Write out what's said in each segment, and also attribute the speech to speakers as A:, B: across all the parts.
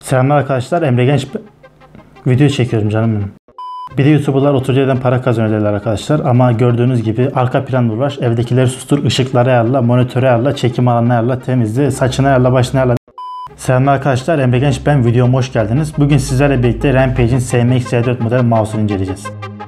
A: Selamlar arkadaşlar, Emre Genç video çekiyorum canım benim. Bir de YouTuber'lar oturduğu yerden para kazanıyorlar arkadaşlar ama gördüğünüz gibi arka plan uğraş, evdekileri sustur, ışıkları ayarla, monitörü ayarla, çekim alanını ayarla, temizle, saçını ayarla, başını ayarla. Selamlar arkadaşlar, Emre Genç ben, videoma hoş geldiniz. Bugün sizlerle birlikte Rampage'in SMX C4 model mouse'unu inceleyeceğiz.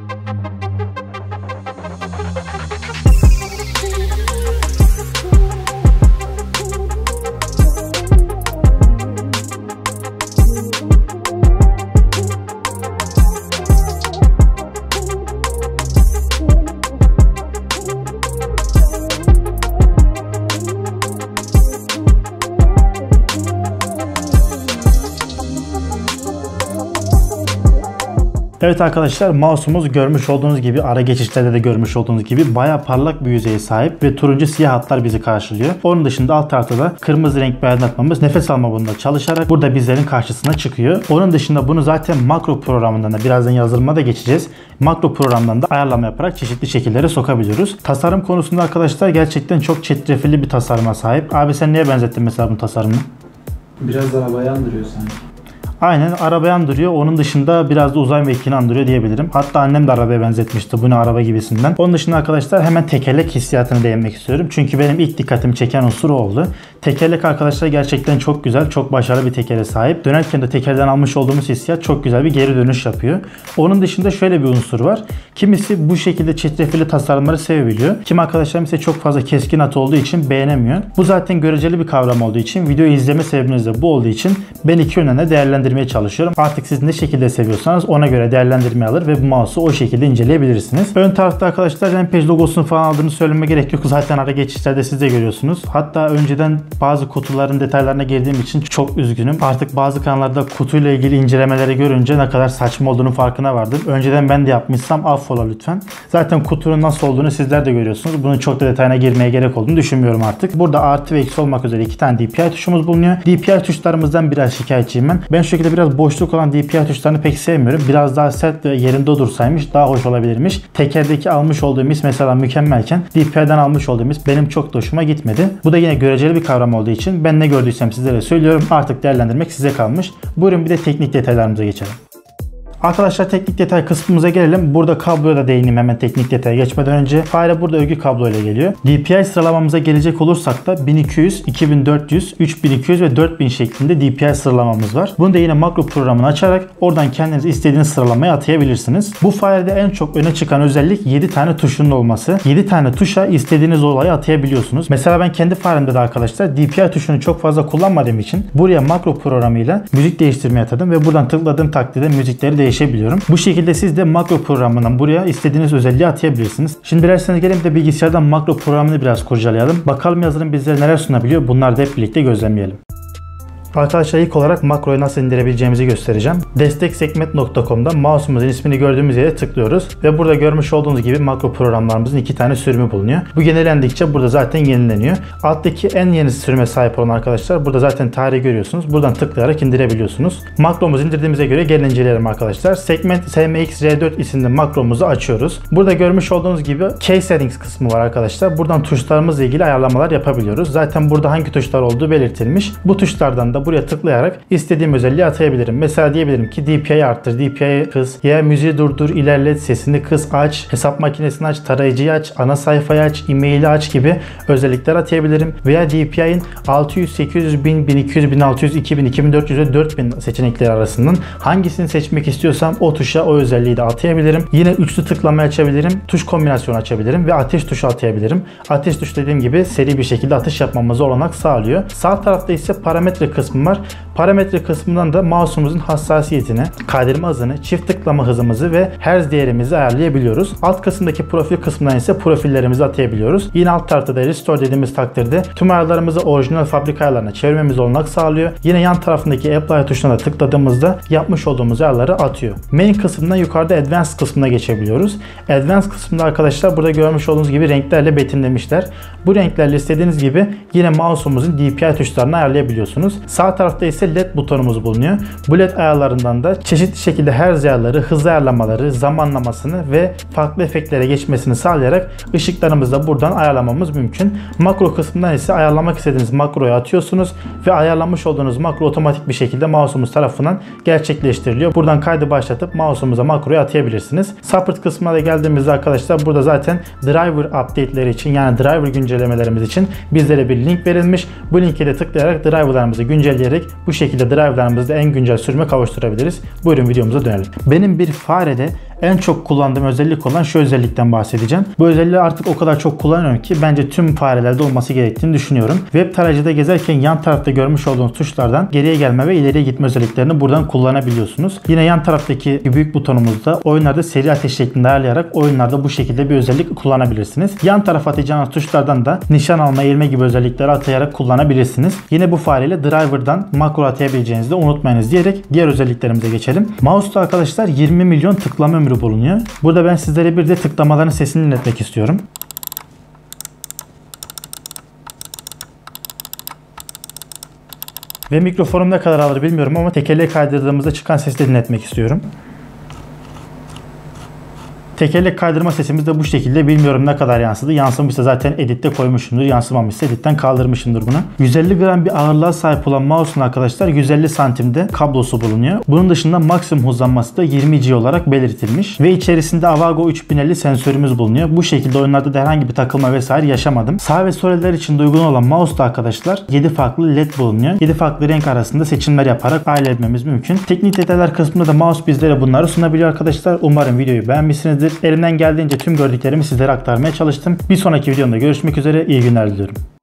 A: Evet arkadaşlar, mouse'umuz görmüş olduğunuz gibi, ara geçişlerde de görmüş olduğunuz gibi bayağı parlak bir yüzeye sahip ve turuncu siyah hatlar bizi karşılıyor. Onun dışında alt tarafta da kırmızı renk bir aydınlatmamız nefes alma bunda çalışarak burada bizlerin karşısına çıkıyor. Onun dışında bunu zaten makro programından da, birazdan yazılıma da geçeceğiz, makro programdan da ayarlama yaparak çeşitli şekillere sokabiliyoruz. Tasarım konusunda arkadaşlar gerçekten çok çetrefilli bir tasarıma sahip. Abi sen neye benzettin mesela bu tasarımını?
B: Biraz arabaya andırıyor sanki.
A: Aynen, arabaya andırıyor. Onun dışında biraz da uzay mekiğini andırıyor diyebilirim. Hatta annem de arabaya benzetmişti. Bu ne araba gibisinden. Onun dışında arkadaşlar hemen tekerlek hissiyatını değinmek istiyorum. Çünkü benim ilk dikkatimi çeken unsur oldu. Tekerlek arkadaşlar gerçekten çok güzel, çok başarılı bir tekere sahip. Dönerken de tekerden almış olduğumuz hissiyat çok güzel bir geri dönüş yapıyor. Onun dışında şöyle bir unsur var. Kimisi bu şekilde çetrefilli tasarımları sevebiliyor. Kim arkadaşlarım ise çok fazla keskin hat olduğu için beğenemiyor. Bu zaten göreceli bir kavram olduğu için, videoyu izleme sebebiniz de bu olduğu için ben iki yönüne değerlendirmeye çalışıyorum. Artık siz ne şekilde seviyorsanız ona göre değerlendirme alır ve bu mouse'u o şekilde inceleyebilirsiniz. Ön tarafta arkadaşlar Rampage logosunu falan aldığını söylememe gerek yok. Zaten ara geçişlerde siz de görüyorsunuz. Hatta önceden bazı kutuların detaylarına girdiğim için çok üzgünüm. Artık bazı kanallarda kutuyla ilgili incelemeleri görünce ne kadar saçma olduğunu farkına vardım. Önceden ben de yapmışsam affola lütfen. Zaten kutunun nasıl olduğunu sizler de görüyorsunuz. Bunun çok da detayına girmeye gerek olduğunu düşünmüyorum artık. Burada artı ve eksi olmak üzere iki tane DPI tuşumuz bulunuyor. DPI tuşlarımızdan biraz şikayetçiyim ben. Ben şu şekilde biraz boşluk olan DPI tuşlarını pek sevmiyorum. Biraz daha sert ve yerinde dursaymış daha hoş olabilirmiş. Tekerdeki almış olduğum his mesela mükemmelken DPI'den almış olduğum his benim çok da hoşuma gitmedi. Bu da yine göreceli bir kavram olduğu için ben ne gördüysem sizlere söylüyorum. Artık değerlendirmek size kalmış. Buyurun bir de teknik detaylarımıza geçelim. Arkadaşlar teknik detay kısmımıza gelelim. Burada kabloya da değineyim hemen teknik detaya geçmeden önce. Fare burada örgü kablo ile geliyor. DPI sıralamamıza gelecek olursak da 1200, 2400, 3200 ve 4000 şeklinde DPI sıralamamız var. Bunu da yine makro programını açarak oradan kendiniz istediğiniz sıralamaya atayabilirsiniz. Bu farede en çok öne çıkan özellik 7 tane tuşunun olması. 7 tane tuşa istediğiniz olayı atayabiliyorsunuz. Mesela ben kendi faremde de arkadaşlar DPI tuşunu çok fazla kullanmadığım için buraya makro programıyla müzik değiştirmeye atadım ve buradan tıkladığım takdirde müzikleri değişebiliyorum. Bu şekilde siz de makro programından buraya istediğiniz özelliği atayabilirsiniz. Şimdi dilerseniz gelin de bilgisayardan makro programını biraz kurcalayalım. Bakalım yazılım bizlere neler sunabiliyor. Bunları da hep birlikte gözlemleyelim. Arkadaşlar ilk olarak makroyu nasıl indirebileceğimizi göstereceğim. Desteksegment.com'da mouse'umuzun ismini gördüğümüz yere tıklıyoruz ve burada görmüş olduğunuz gibi makro programlarımızın iki tane sürümü bulunuyor. Bu yenilendikçe burada zaten yenileniyor. Alttaki en yeni sürüme sahip olan arkadaşlar burada zaten tarihi görüyorsunuz. Buradan tıklayarak indirebiliyorsunuz. Makromuzu indirdiğimize göre gelin inceleyelim arkadaşlar. Segment SMX C4 isimli makromuzu açıyoruz. Burada görmüş olduğunuz gibi Key Settings kısmı var arkadaşlar. Buradan tuşlarımızla ilgili ayarlamalar yapabiliyoruz. Zaten burada hangi tuşlar olduğu belirtilmiş. Bu tuşlardan da buraya tıklayarak istediğim özelliği atayabilirim. Mesela diyebilirim ki DPI'yi arttır, DPI'yi kıs, ya müziği durdur, ilerlet, sesini kıs, aç, hesap makinesini aç, tarayıcıyı aç, ana sayfayı aç, e-maili aç gibi özellikler atayabilirim. Veya DPI'nin 600, 800, 1000, 1200, 1600, 2000, 2400 ve 4000 seçenekleri arasından hangisini seçmek istiyorsam o tuşa o özelliği de atayabilirim. Yine üçlü tıklamayı açabilirim, tuş kombinasyonu açabilirim ve ateş tuşu atayabilirim. Ateş tuşu dediğim gibi seri bir şekilde atış yapmamıza olanak sağlıyor. Sağ tarafta ise parametre kısmı var. Parametre kısmından da mouse'umuzun hassasiyetini, kaydırma hızını, çift tıklama hızımızı ve hertz değerimizi ayarlayabiliyoruz. Alt kısımdaki profil kısmından ise profillerimizi atayabiliyoruz. Yine alt tarafta da restore dediğimiz takdirde tüm ayarlarımızı orijinal fabrika ayarlarına çevirmemiz olanak sağlıyor. Yine yan tarafındaki apply tuşuna da tıkladığımızda yapmış olduğumuz ayarları atıyor. Main kısmından yukarıda advanced kısmına geçebiliyoruz. Advanced kısmında arkadaşlar burada görmüş olduğunuz gibi renklerle betimlemişler. Bu renklerle istediğiniz gibi yine mouse'umuzun DPI tuşlarını ayarlayabiliyorsunuz. Sağ tarafta ise ise LED butonumuz bulunuyor. Bu LED ayarlarından da çeşitli şekilde hertz ayarları, hız ayarlamaları, zamanlamasını ve farklı efektlere geçmesini sağlayarak ışıklarımızı da buradan ayarlamamız mümkün. Makro kısmından ise ayarlamak istediğiniz makroyu atıyorsunuz ve ayarlamış olduğunuz makro otomatik bir şekilde mouse'umuz tarafından gerçekleştiriliyor. Buradan kaydı başlatıp mouse'umuza makroyu atayabilirsiniz. Support kısmına da geldiğimizde arkadaşlar burada zaten driver update'leri için, yani driver güncellemelerimiz için bizlere bir link verilmiş. Bu linke de tıklayarak driverlarımızı güncelleyerek bu şekilde driverlarımızı da en güncel sürüme kavuşturabiliriz. Buyurun videomuza dönelim. Benim bir farede en çok kullandığım özellik olan şu özellikten bahsedeceğim. Bu özelliği artık o kadar çok kullanıyorum ki bence tüm farelerde olması gerektiğini düşünüyorum. Web tarayıcıda gezerken yan tarafta görmüş olduğunuz tuşlardan geriye gelme ve ileriye gitme özelliklerini buradan kullanabiliyorsunuz. Yine yan taraftaki büyük butonumuzda oyunlarda seri ateş şeklinde ayarlayarak oyunlarda bu şekilde bir özellik kullanabilirsiniz. Yan tarafa atacağınız tuşlardan da nişan alma, eğilme gibi özellikleri atayarak kullanabilirsiniz. Yine bu fareyle driver'dan makro atayabileceğinizi de unutmayınız diyerek diğer özelliklerimize geçelim. Mouse'da arkadaşlar 20 milyon tıklama ömrü bulunuyor. Burada ben sizlere bir de tıklamaların sesini dinletmek istiyorum. Ve mikrofonum ne kadar alır bilmiyorum ama tekerleği kaydırdığımızda çıkan sesi de dinletmek istiyorum. Tekerlek kaydırma sesimiz de bu şekilde, bilmiyorum ne kadar yansıdı. Yansımışsa zaten editte koymuşumdur. Yansımamışsa editten kaldırmışımdır bunu. 150 gram bir ağırlığa sahip olan mouse'un arkadaşlar 150 santimde kablosu bulunuyor. Bunun dışında maksimum hızlanması da 20 G olarak belirtilmiş. Ve içerisinde Avago 3050 sensörümüz bulunuyor. Bu şekilde oyunlarda da herhangi bir takılma vesaire yaşamadım. Sağ ve sol eller için de uygun olan mouse'da arkadaşlar 7 farklı LED bulunuyor. 7 farklı renk arasında seçimler yaparak ayarlayabilmemiz mümkün. Teknik detaylar kısmında da mouse bizlere bunları sunabiliyor arkadaşlar. Umarım videoyu beğenmişsinizdir. Elimden geldiğince tüm gördüklerimi sizlere aktarmaya çalıştım. Bir sonraki videomda görüşmek üzere. İyi günler diliyorum.